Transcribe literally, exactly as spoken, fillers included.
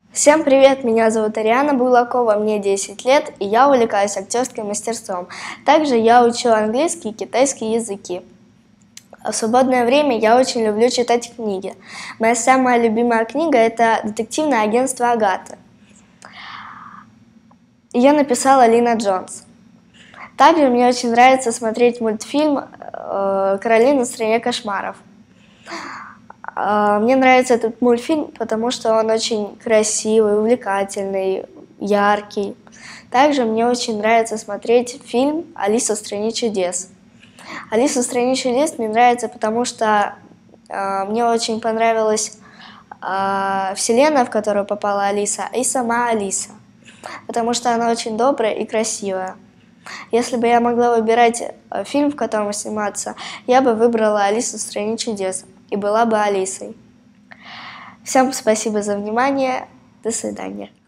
Всем привет, меня зовут Ариана Буйлакова, мне десять лет, и я увлекаюсь актерским мастерством. Также я учу английский и китайский языки. В свободное время я очень люблю читать книги. Моя самая любимая книга – это «Детективное агентство Агаты». Ее написала Лина Джонс. Также мне очень нравится смотреть мультфильм «Каролина в стране кошмаров». Мне нравится этот мультфильм, потому что он очень красивый, увлекательный, яркий. Также мне очень нравится смотреть фильм «Алиса в стране чудес». «Алиса в стране чудес» мне нравится, потому что э, мне очень понравилась э, вселенная, в которую попала Алиса, и сама Алиса, потому что она очень добрая и красивая. Если бы я могла выбирать фильм, в котором сниматься, я бы выбрала «Алису в стране чудес» и была бы Алисой. Всем спасибо за внимание. До свидания.